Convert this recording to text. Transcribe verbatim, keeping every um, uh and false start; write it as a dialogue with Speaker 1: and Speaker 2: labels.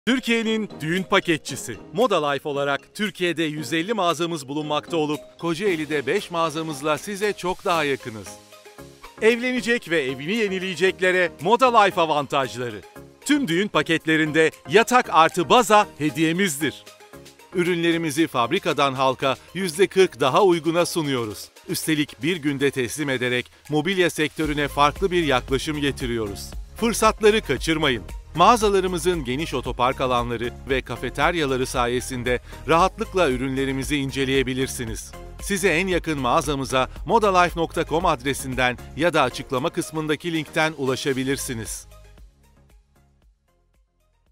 Speaker 1: Türkiye'nin düğün paketçisi. Moda Life olarak Türkiye'de yüz elli mağazamız bulunmakta olup Kocaeli'de beş mağazamızla size çok daha yakınız. Evlenecek ve evini yenileyeceklere Moda Life avantajları. Tüm düğün paketlerinde yatak artı baza hediyemizdir. Ürünlerimizi fabrikadan halka yüzde kırk daha uyguna sunuyoruz. Üstelik bir günde teslim ederek mobilya sektörüne farklı bir yaklaşım getiriyoruz. Fırsatları kaçırmayın. Mağazalarımızın geniş otopark alanları ve kafeteryaları sayesinde rahatlıkla ürünlerimizi inceleyebilirsiniz. Size en yakın mağazamıza modalife nokta com adresinden ya da açıklama kısmındaki linkten ulaşabilirsiniz.